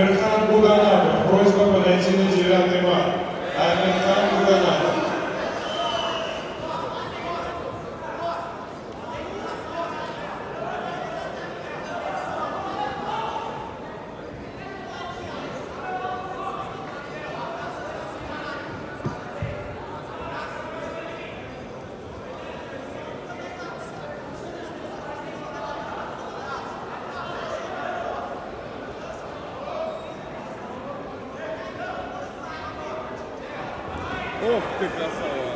Амирхан Буганатов. Просьба подойти на 9-й мат. Амирхан Буганатов. Ох ты, красава!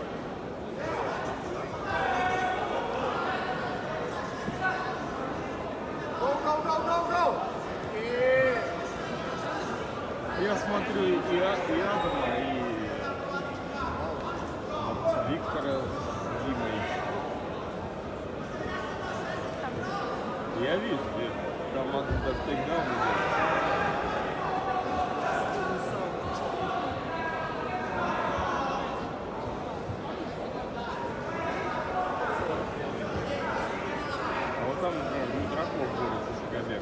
Я смотрю и Адама, и Виктора с Димой. Я вижу, там надо тейкдаун идет. Там Драков борется с Габеком.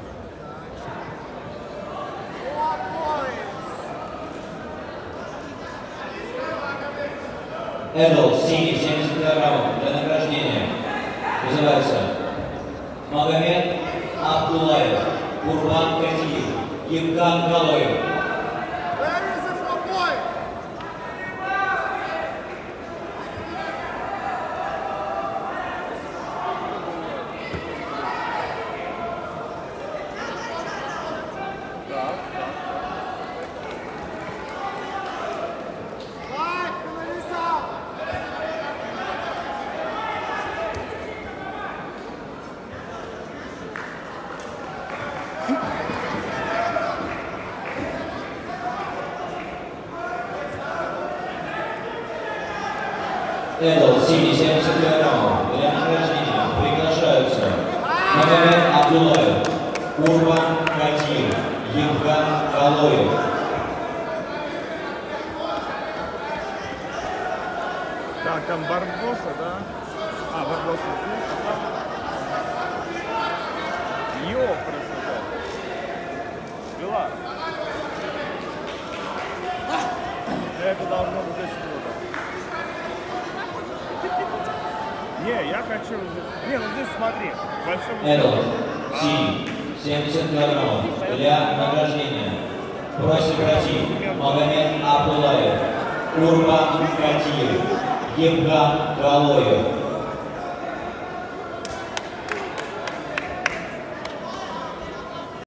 Эдл, синий, 70 килограммов, для награждения. Вызывается Магомед Абдулаев, Курбан Катиев, Евган Галоев. Эдл, синий, 70 килограммов, для награждения приглашаются Магомед Абдулаев, Курбан Катиев, Евган Галоев. Так, там Барбоса, да? А, Барбоса здесь. Йо, красота. Дела. Это должно быть очень круто. Не, я хочу... Не, ну здесь смотри. Эдл, синий, 70 килограммов, для награждения просит пройти Магомед Абдулаев, Курбан Катиев, Евган Галоев.